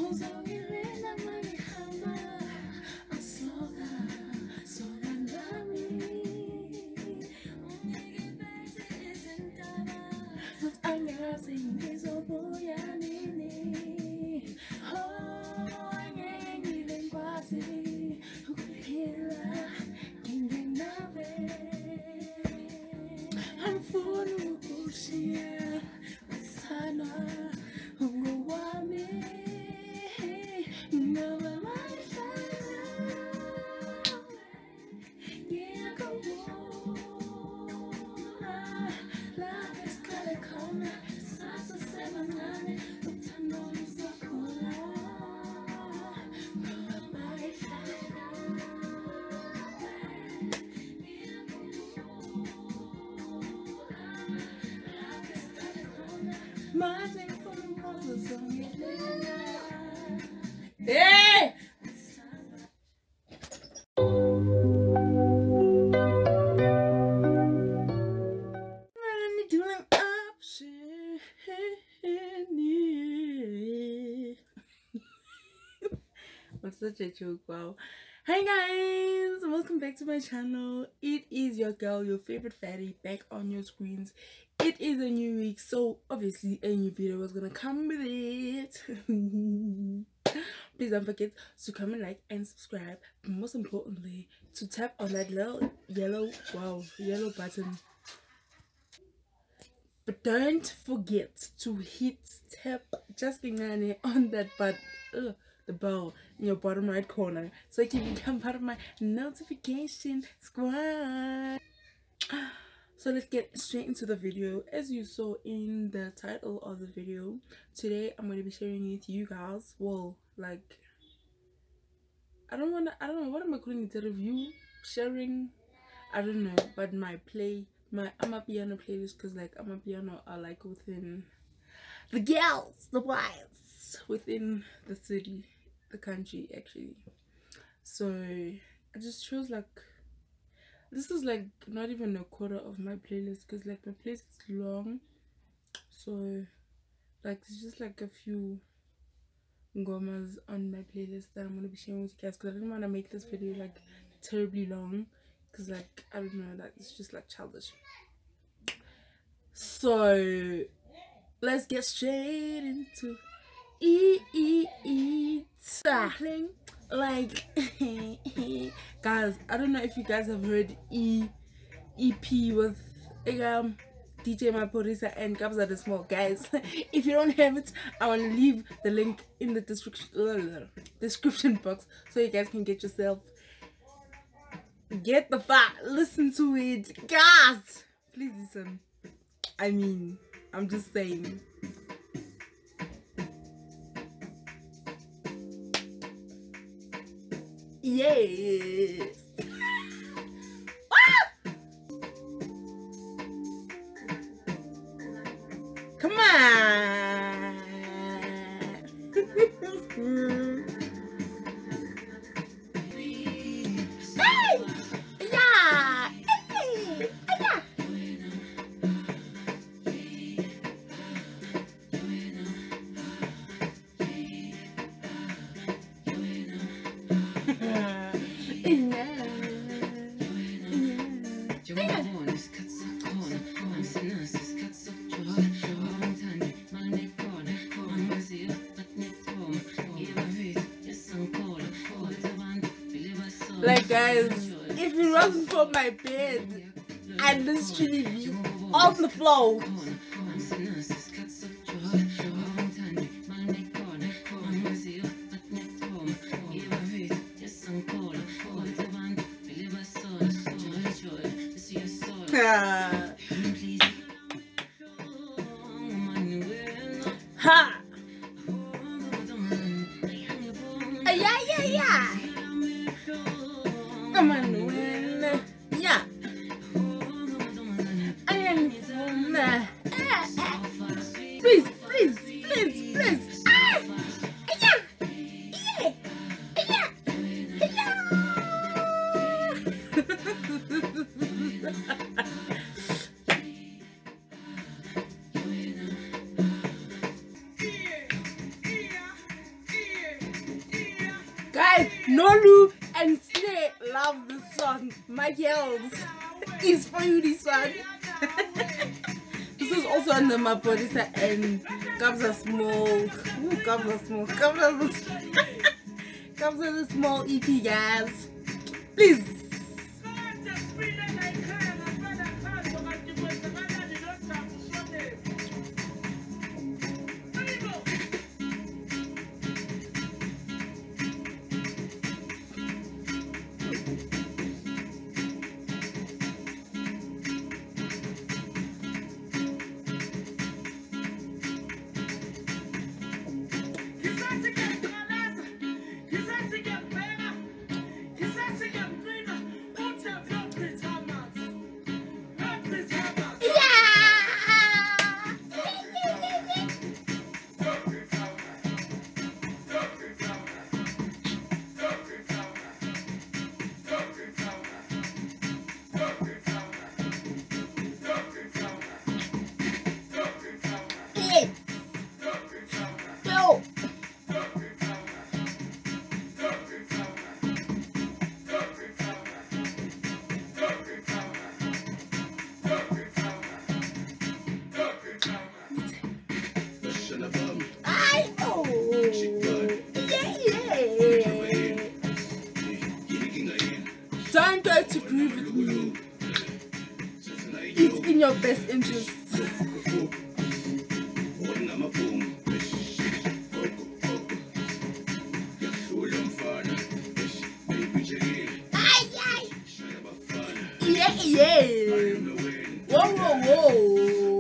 Hey! I'm such a joke, wow. Hi guys, welcome back to my channel. It is your girl, your favorite fatty, back on your screens. It is a new week, so obviously a new video is gonna come with it. Please don't forget to comment, like, and subscribe, but most importantly to tap on that little yellow button. But don't forget to hit tap just on that button, the bell in your bottom right corner, so you can become part of my notification squad. So let's get straight into the video. As you saw in the title of the video, today I'm going to be sharing with you guys, well, like, I don't know, what am I calling it, a review, sharing, I don't know, but my Amapiano playlist, because like Amapiano are like within the girls, the wives within the city, the country actually. So I just chose like, this is like not even a quarter of my playlist, because like my playlist is long, so like it's just like a few ngomas on my playlist that I'm gonna be sharing with you guys, because I didn't want to make this video like terribly long, because like I don't know, like it's just like childish. So let's get straight into something. Like guys, I don't know if you guys have heard EP with DJ Maporisa and Kabza the Small. Guys, if you don't have it, I want to leave the link in the description box so you guys can get yourself, get the file, listen to it, guys. Please listen. I mean, I'm just saying. Yes. Come on. Hey! Yeah! Hey! Yeah! Like guys, if it wasn't for my bed, I'd literally be on the floor. Ha! Yeah. Come on, yeah. I am please. Guys, Nolu and Slay love this song. My girls, it's for you this one. This is also on the Mapolisa and Kabza Smoke. Ooh, Kabza Smoke. Kabza the small EP, guys. Please. Don't try to agree with me. It's in your best interest. Yeah. Whoa.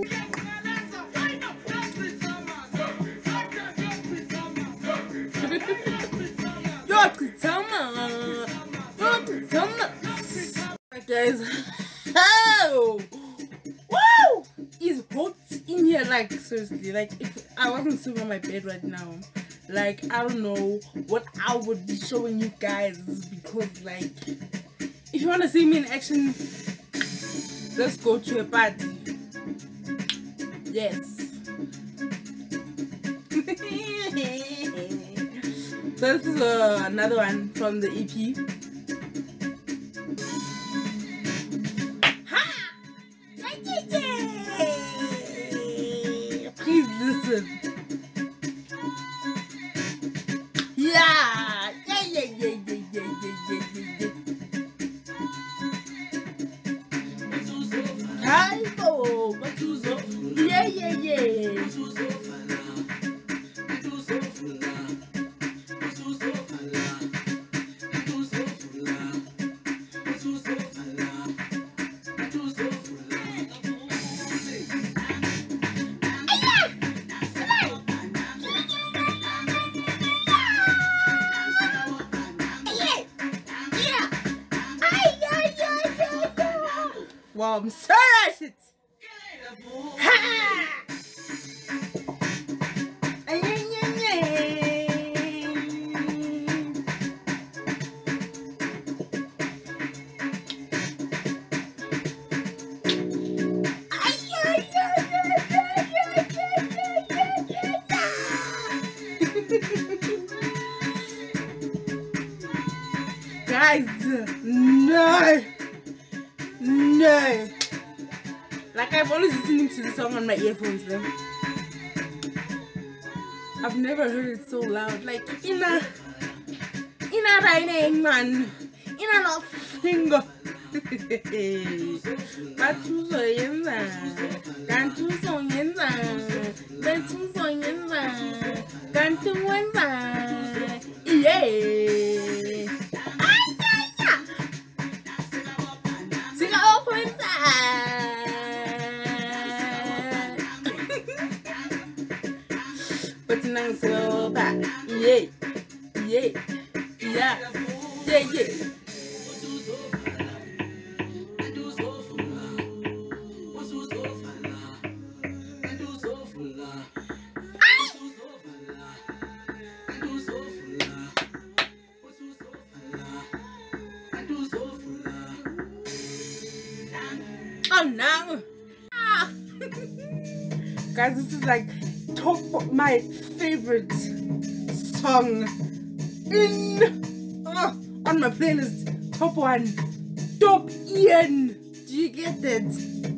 Guys, oh, woo! It's hot in here, like seriously. Like if I wasn't sitting on my bed right now, like I don't know what I would be showing you guys, because like if you want to see me in action, let's go to a party. Yes. This is another one from the EP. Please listen. Yeah. Hi, oh, yeah. Wow, I'm sorry, shit. Ha! Guys, no. Like I've always listening to the song on my earphones though. I've never heard it so loud. Like in a writing man. In a love finger. Yeah. But now slow back. Yeah. Oh no. Guys, this is like top of my favorite song in on my playlist. Top 1. Top Ian. Do you get that?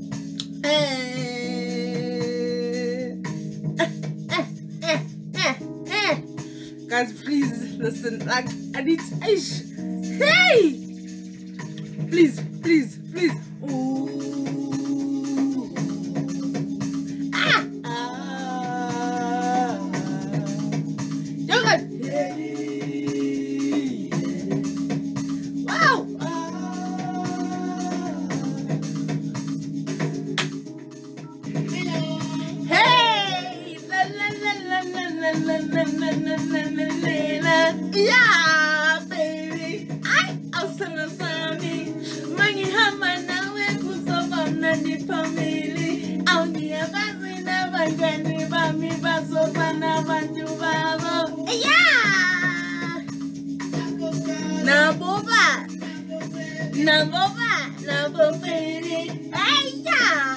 Guys, please listen. Like, I need to, hey, please. Ooh. Yeah, baby. I'll sing a song. Money hammer now and put some on the family. I'll be a vaccine of a granny, but me, but so fun of a new babo. Yeah. Now, Boba. Baby. Yeah.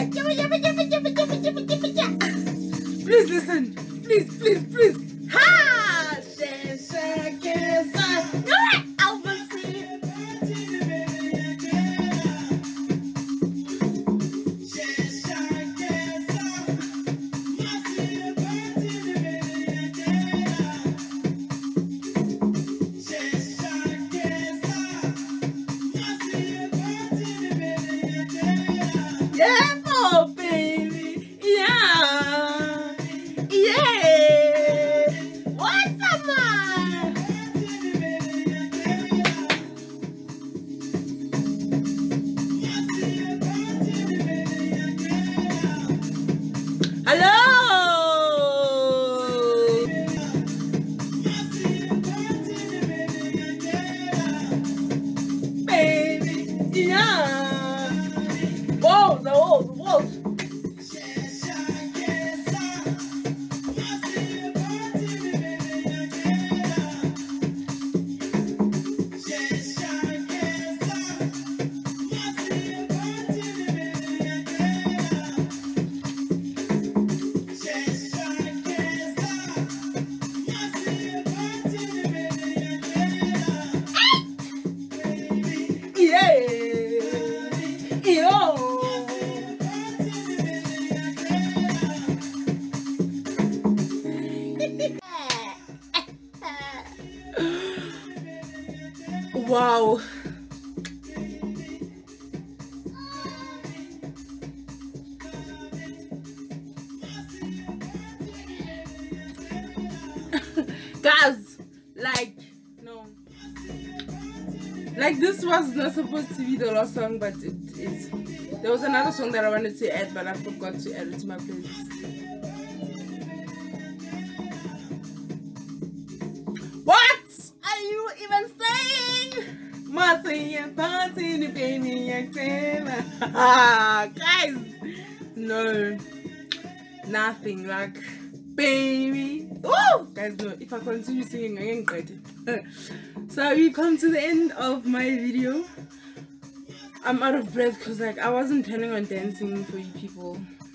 Please listen. Please. Ha! Shesha, Kesa. No, I'll see. Yeah, oh, baby. Yeah. What's up, man? Hello. Baby, yeah. Whoa, the whoa. Wow. Guys, like, no. Like, this was not supposed to be the last song, but it is. There was another song that I wanted to add, but I forgot to add it to my playlist. What are you even saying? Guys, no, nothing. Like, baby. Oh, guys, no. If I continue singing, I ain't great. So we've come to the end of my video. I'm out of breath because, like, I wasn't planning on dancing for you people.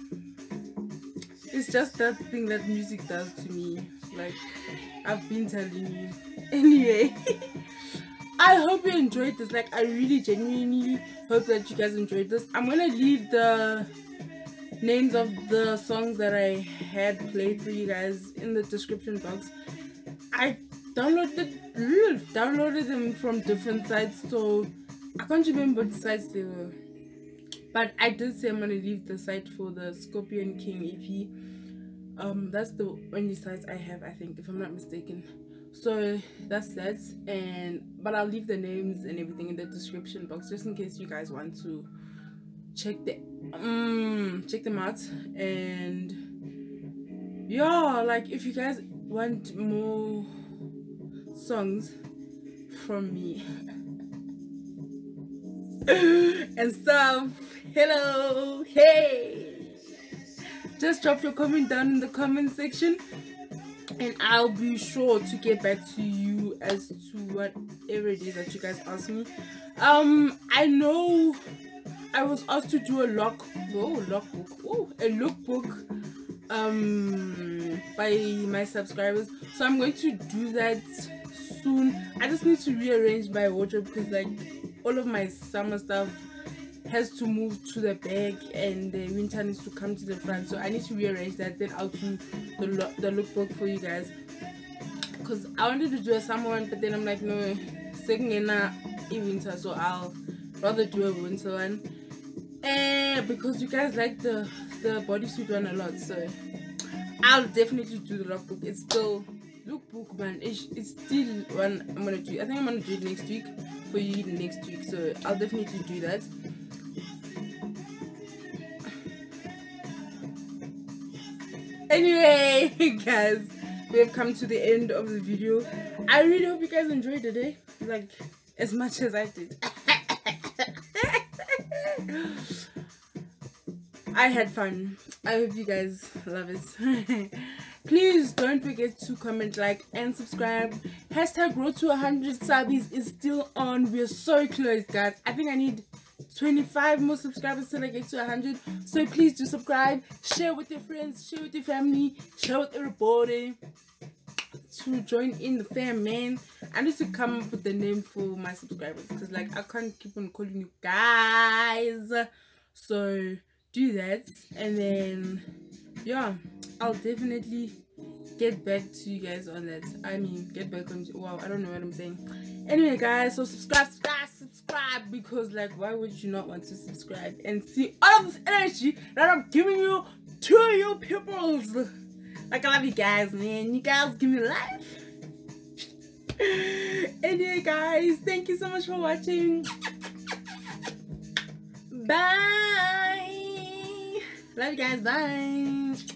It's just that thing that music does to me. Like, I've been telling you. Anyway, I hope you enjoyed this. Like, I really genuinely hope that you guys enjoyed this. I'm gonna leave the names of the songs that I had played for you guys in the description box. I downloaded them from different sites, so I can't remember the sites they were, but I did say I'm gonna leave the site for the Scorpion King EP. That's the only site I have, I think, if I'm not mistaken. So that's that, but I'll leave the names and everything in the description box just in case you guys want to check them out. And yeah, like, if you guys want more songs from me and stuff, hello, hey, just drop your comment down in the comment section and I'll be sure to get back to you as to whatever it is that you guys ask me. I know I was asked to do a lookbook by my subscribers, so I'm going to do that soon. I just need to rearrange my wardrobe because like all of my summer stuff has to move to the back and the winter needs to come to the front, so I need to rearrange that. Then I'll do the lookbook for you guys, because I wanted to do a summer one, but then I'm like, no, second in winter, so I'll rather do a winter one. And because you guys like the bodysuit one a lot, so I'll definitely do the lookbook. It's still lookbook, man. It's still one I'm gonna do. I think I'm gonna do it next week for you next week, so I'll definitely do that. Anyway, guys, we have come to the end of the video. I really hope you guys enjoyed the day, like as much as I did. I had fun. I hope you guys love it. Please don't forget to comment, like, and subscribe. Hashtag road to 100 subbies is still on. We're so close, guys. I think I need 25 more subscribers till I get to 100. So please do subscribe, share with your friends, share with your family, share with everybody to join in the fam, man. I need to come up with the name for my subscribers because like I can't keep on calling you guys. So do that, and then yeah, I'll definitely get back to you guys on that. I mean, get back on, wow, I don't know what I'm saying. Anyway, guys, so subscribe, because like why would you not want to subscribe and see all of this energy that I'm giving you to you peoples? Like, I love you guys, man. You guys give me life. Anyway, guys, thank you so much for watching. Bye. Love you guys. Bye.